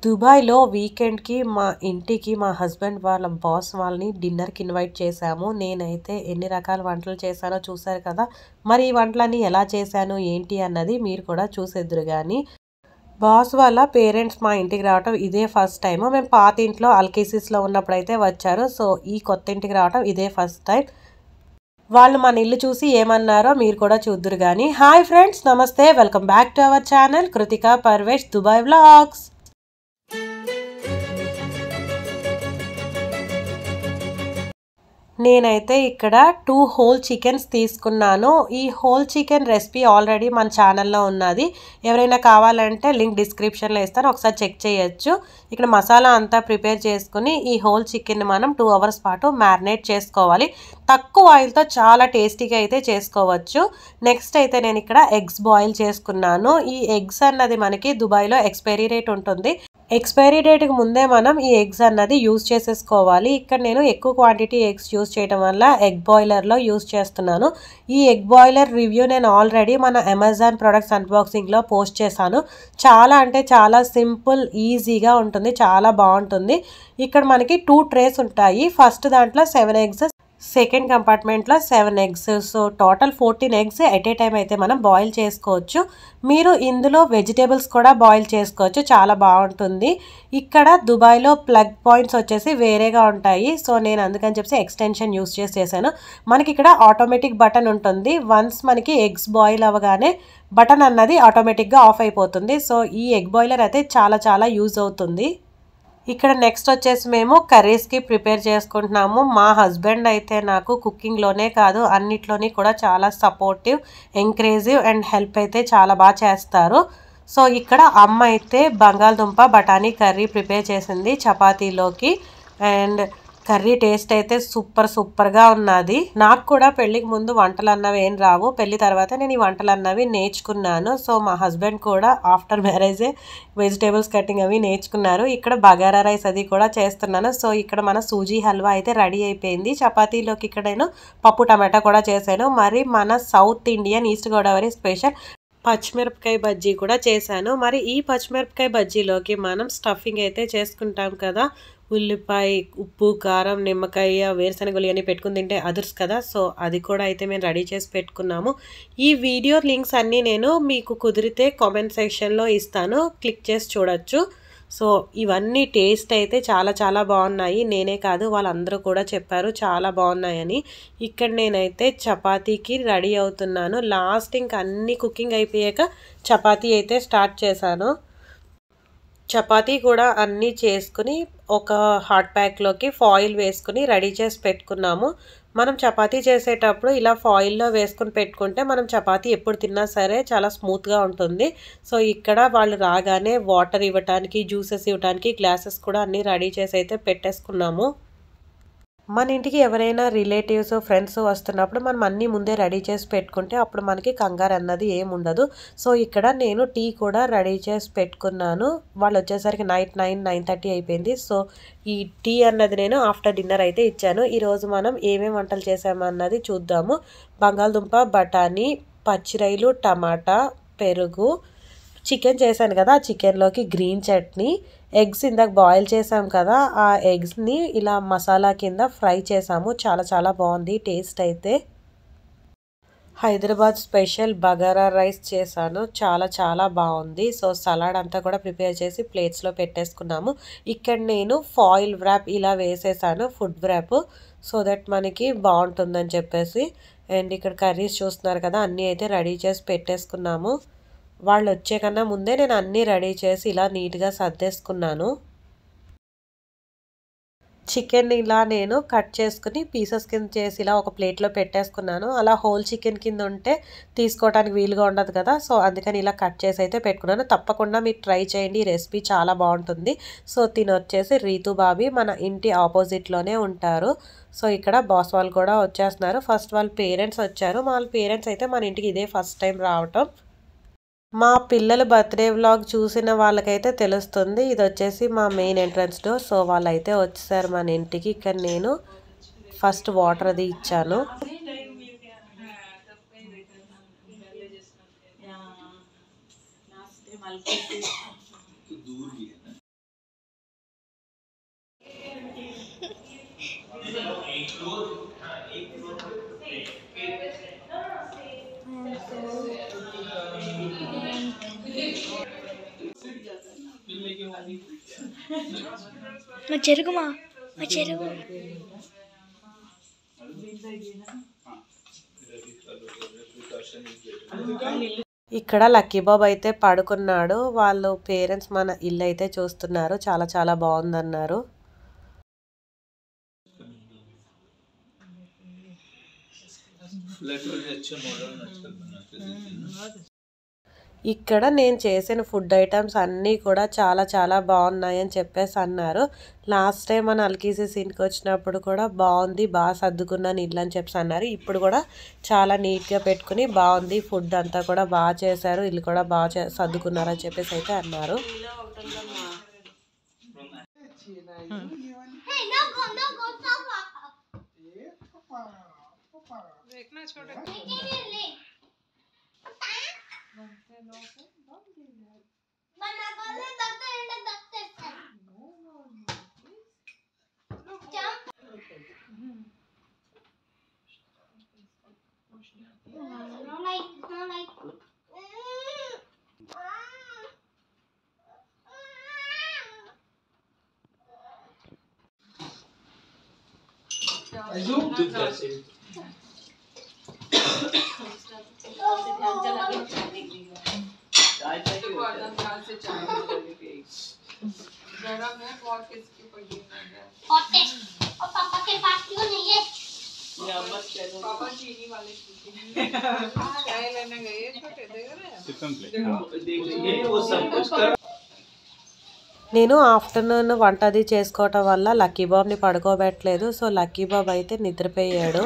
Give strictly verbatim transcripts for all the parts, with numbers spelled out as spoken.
దుబాయ్‌లో వీకెండ్‌కి మా ఇంటికి మా హస్బెండ్ వాళ్ళ బాస్ వాళ్ళని డిన్నర్‌కి ఇన్వైట్ చేశాము. నేనైతే ఎన్ని రకాల వంటలు చేశానో చూసారు కదా! మరి ఈ వంటలన్నీ ఎలా చేశాను, ఏంటి అన్నది మీరు కూడా చూసేద్దురు గాని. బాస్ వాళ్ళ పేరెంట్స్ మా ఇంటికి రావటం ఇదే ఫస్ట్ టైము. మేము పాత ఇంట్లో అల్కేసిస్‌లో ఉన్నప్పుడైతే వచ్చారు. సో, ఈ కొత్త ఇంటికి రావటం ఇదే ఫస్ట్ టైం. వాళ్ళు మన ఇల్లు చూసి ఏమన్నారో మీరు కూడా చూద్దురు గాని. Hi friends! నమస్తే. Welcome back to our channel Kritika Parvesh Dubai vlogs. నేనైతే ఇక్కడ టూ హోల్ చికెన్స్ తీసుకున్నాను. ఈ హోల్ చికెన్ రెసిపీ ఆల్రెడీ మన ఛానల్లో ఉన్నది. ఎవరైనా కావాలంటే లింక్ డిస్క్రిప్షన్‌లో ఇస్తాను. ఒకసారి చెక్ చేయొచ్చు. ఇక్కడ మసాలా అంతా ప్రిపేర్ చేసుకొని ఈ హోల్ చికెన్‌ని మనం టూ అవర్స్ పాటు మ్యారినేట్ చేసుకోవాలి. తక్కువ ఆయిల్‌తో చాలా టేస్టీగా అయితే చేసుకోవచ్చు. నెక్స్ట్ అయితే నేను ఇక్కడ ఎగ్స్ బాయిల్ చేసుకున్నాను. ఈ ఎగ్స్ అన్నది మనకి దుబాయ్‌లో ఎక్స్‌పైరీ డేట్ ఉంటుంది. ఎక్స్‌పైరీ డేట్‌కి ముందే మనం ఈ ఎగ్స్ అన్నది యూజ్ చేసేసుకోవాలి. ఇక్కడ నేను ఎక్కువ క్వాంటిటీ ఎగ్స్ యూజ్ చేయడం వల్ల ఎగ్ బాయిలర్‌లో యూజ్ చేస్తున్నాను. ఈ ఎగ్ బాయిలర్ రివ్యూ నేను ఆల్రెడీ మన అమెజాన్ ప్రొడక్ట్స్ అన్బాక్సింగ్‌లో పోస్ట్ చేశాను. చాలా అంటే చాలా సింపుల్, ఈజీగా ఉంటుంది. చాలా బాగుంటుంది. ఇక్కడ మనకి టూ ట్రేస్ ఉంటాయి. ఫస్ట్ దాంట్లో సెవెన్ ఎగ్స్, సెకండ్ కంపార్ట్మెంట్లో seven eggs. So total fourteen eggs at a time అయితే మనం బాయిల్ చేసుకోవచ్చు. మీరు ఇందులో వెజిటేబుల్స్ కూడా బాయిల్ చేసుకోవచ్చు. చాలా బాగుంటుంది. ఇక్కడ దుబాయ్లో ప్లగ్ పాయింట్స్ వచ్చేసి వేరేగా ఉంటాయి. సో నేను అందుకని చెప్పి ఎక్స్టెన్షన్ యూస్ చేసి చేశాను. మనకి ఇక్కడ ఆటోమేటిక్ బటన్ ఉంటుంది. వన్స్ మనకి ఎగ్స్ బాయిల్ అవ్వగానే బటన్ అన్నది ఆటోమేటిక్గా ఆఫ్ అయిపోతుంది. సో ఈ ఎగ్ బాయిలర్ అయితే చాలా చాలా యూజ్ అవుతుంది. ఇక్కడ నెక్స్ట్ వచ్చేసి మేము కర్రీస్కి ప్రిపేర్ చేసుకుంటున్నాము. మా హస్బెండ్ అయితే నాకు కుకింగ్లోనే కాదు అన్నిట్లోని కూడా చాలా సపోర్టివ్, ఎంకరేజివ్ అండ్ హెల్ప్ అయితే చాలా బాగా చేస్తారు. సో ఇక్కడ అమ్మ అయితే బంగాళదుంప బఠానీ కర్రీ ప్రిపేర్ చేసింది చపాతీలోకి. అండ్ కర్రీ టేస్ట్ అయితే సూపర్ సూపర్గా ఉన్నది. నాకు కూడా పెళ్ళికి ముందు వంటలు అన్నవి ఏం రావు. పెళ్లి తర్వాత నేను ఈ వంటలు అన్నవి నేర్చుకున్నాను. సో మా హస్బెండ్ కూడా ఆఫ్టర్ మ్యారేజే వెజిటేబుల్స్ కటింగ్ అవి నేర్చుకున్నారు. ఇక్కడ బగారా రైస్ అది కూడా చేస్తున్నాను. సో ఇక్కడ మన సూజీ హల్వా అయితే రెడీ అయిపోయింది. చపాతీలోకి ఇక్కడ నేను పప్పు టమాటా కూడా చేశాను. మరి మన south Indian east Godavari special పచ్చిమిరపకాయ బజ్జీ కూడా చేశాను. మరి ఈ పచ్చిమిరపకాయ బజ్జీలోకి మనం స్టఫింగ్ అయితే చేసుకుంటాం కదా. ఉల్లిపాయ, ఉప్పు, కారం, నిమ్మకాయ, వేరుశనగలు ఇవన్నీ పెట్టుకుని తింటే అదుర్స్ కదా. సో అది కూడా అయితే మేము రెడీ చేసి పెట్టుకున్నాము. ఈ వీడియో లింక్స్ అన్నీ నేను మీకు కుదిరితే కామెంట్ సెక్షన్లో ఇస్తాను. క్లిక్ చేసి చూడొచ్చు. సో ఇవన్నీ టేస్ట్ అయితే చాలా చాలా బాగున్నాయి. నేనే కాదు వాళ్ళందరూ కూడా చెప్పారు చాలా బాగున్నాయని. ఇక్కడ నేనైతే చపాతీకి రెడీ అవుతున్నాను. లాస్ట్ ఇంక అన్ని కుకింగ్ అయిపోయాక చపాతీ అయితే స్టార్ట్ చేశాను. చపాతీ కూడా అన్నీ చేసుకుని ఒక హాట్ ప్యాక్లోకి ఫాయిల్ వేసుకుని రెడీ చేసి పెట్టుకున్నాము. మనం చపాతీ చేసేటప్పుడు ఇలా ఫాయిల్లో వేసుకుని పెట్టుకుంటే మనం చపాతీ ఎప్పుడు తిన్నా సరే చాలా స్మూత్గా ఉంటుంది. సో ఇక్కడ వాళ్ళు రాగానే వాటర్ ఇవ్వటానికి, జ్యూసెస్ ఇవ్వటానికి గ్లాసెస్ కూడా అన్నీ రెడీ చేసి అయితే పెట్టేసుకున్నాము. మన ఇంటికి ఎవరైనా రిలేటివ్స్, ఫ్రెండ్స్ వస్తున్నప్పుడు మనం అన్నీ ముందే రెడీ చేసి పెట్టుకుంటే అప్పుడు మనకి కంగారు అన్నది ఏముండదు. సో ఇక్కడ నేను టీ కూడా రెడీ చేసి పెట్టుకున్నాను. వాళ్ళు వచ్చేసరికి నైట్ నైన్ నైన్ థర్టీ అయిపోయింది. సో ఈ టీ అన్నది నేను ఆఫ్టర్ డిన్నర్ అయితే ఇచ్చాను. ఈరోజు మనం ఏమేమి వంటలు చేసామన్నది చూద్దాము. బంగాళదుంప, బఠానీ, పచ్చిరొయ్యలు, టమాటా, పెరుగు, చికెన్ చేశాను కదా. ఆ చికెన్లోకి గ్రీన్ చట్నీ, ఎగ్స్ ఇందాక బాయిల్ చేసాం కదా. ఆ ఎగ్స్ని ఇలా మసాలా కింద ఫ్రై చేసాము. చాలా చాలా బాగుంది టేస్ట్ అయితే. హైదరాబాద్ స్పెషల్ బగారా రైస్ చేశాను. చాలా చాలా బాగుంది. సో సలాడ్ అంతా కూడా ప్రిపేర్ చేసి ప్లేట్స్లో పెట్టేసుకున్నాము. ఇక్కడ నేను ఫాయిల్ వ్రాప్ ఇలా వేసేసాను, ఫుడ్ వ్రాప్, సో దట్ మనకి బాగుంటుందని చెప్పేసి. అండ్ ఇక్కడ కర్రీస్ చూస్తున్నారు కదా, అన్నీ అయితే రెడీ చేసి పెట్టేసుకున్నాము. వాళ్ళు వచ్చే కన్నా ముందే నేను అన్నీ రెడీ చేసి ఇలా నీట్గా సర్దేసుకున్నాను. చికెన్ ఇలా నేను కట్ చేసుకుని పీసెస్ కింద చేసి ఇలా ఒక ప్లేట్లో పెట్టేసుకున్నాను. అలా హోల్ చికెన్ కింద ఉంటే తీసుకోవడానికి వీలుగా ఉండదు కదా. సో అందుకని ఇలా కట్ చేసి అయితే పెట్టుకున్నాను. తప్పకుండా మీరు ట్రై చేయండి. ఈ రెసిపీ చాలా బాగుంటుంది. సో తిని వచ్చేసి రీతు బాబీ మన ఇంటి ఆపోజిట్లోనే ఉంటారు. సో ఇక్కడ బాస్ వాళ్ళు కూడా వచ్చేస్తున్నారు. ఫస్ట్ వాళ్ళ పేరెంట్స్ వచ్చారు. వాళ్ళ పేరెంట్స్ అయితే మన ఇంటికి ఇదే ఫస్ట్ టైం రావటం. మా పిల్లల బర్త్డే వ్లాగ్ చూసిన వాళ్ళకైతే తెలుస్తుంది. ఇది వచ్చేసి మా మెయిన్ ఎంట్రన్స్ డోర్. సో వాళ్ళైతే వచ్చేసారు మన ఇంటికి. ఇక్కడ నేను ఫస్ట్ వాటర్ అది ఇచ్చాను. మా చెరుగుమా మా చెరుగు ఇక్కడ లక్కీ బాబు అయితే పడుకున్నాడు. వాళ్ళు పేరెంట్స్ మన ఇల్లు అయితే చూస్తున్నారు. చాలా చాలా బాగుందన్నారు. ఇక్కడ నేను చేసిన ఫుడ్ ఐటమ్స్ అన్నీ కూడా చాలా చాలా బాగున్నాయని చెప్పేసి అన్నారు. లాస్ట్ టైం మన అల్కీసీ సీన్కి వచ్చినప్పుడు కూడా బాగుంది, బాగా సర్దుకున్నాను ఇల్లు అని చెప్పేసి అన్నారు. ఇప్పుడు కూడా చాలా నీట్గా పెట్టుకుని బాగుంది, ఫుడ్ అంతా కూడా బాగా చేశారు, ఇల్లు కూడా బాగా సర్దుకున్నారు అని చెప్పేసి అయితే అన్నారు. నేను ఆఫ్టర్నూన్ వంట అది చేసుకోవటం వల్ల లక్కీ బాబుని పడుకోబెట్టలేదు. సో లక్కీ బాబు అయితే నిద్రపోయాడు.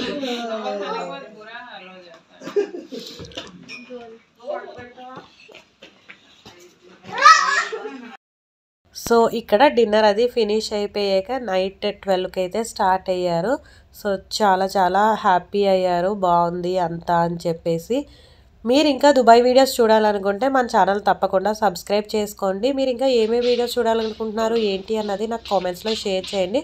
సో ఇక్కడ డిన్నర్ అది ఫినిష్ అయిపోయాక నైట్ ట్వెల్వ్కి అయితే స్టార్ట్ అయ్యారు. సో చాలా చాలా హ్యాపీ అయ్యారు, బాగుంది అంతా అని చెప్పేసి. మీరు ఇంకా దుబాయ్ వీడియోస్ చూడాలనుకుంటే మన ఛానల్ తప్పకుండా సబ్స్క్రైబ్ చేసుకోండి. మీరు ఇంకా ఏమేమి వీడియోస్ చూడాలనుకుంటున్నారు ఏంటి అన్నది నాకు కామెంట్స్లో షేర్ చేయండి.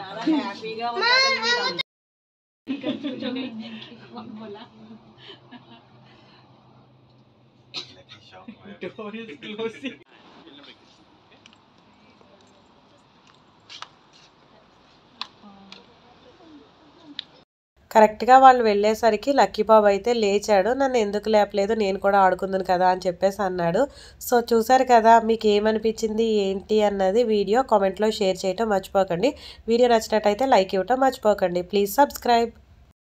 కరెక్ట్గా వాళ్ళు వెళ్ళేసరికి లక్కీ బాబు అయితే లేచాడు. నన్ను ఎందుకు లేపలేదు, నేను కూడా ఆడుకుందును కదా అని చెప్పేసి అన్నాడు. సో చూసారు కదా, మీకు ఏమనిపించింది ఏంటి అన్నది వీడియో కామెంట్లో షేర్ చేయటం మర్చిపోకండి. వీడియో నచ్చినట్టయితే లైక్ ఇవ్వటం మర్చిపోకండి. Please subscribe.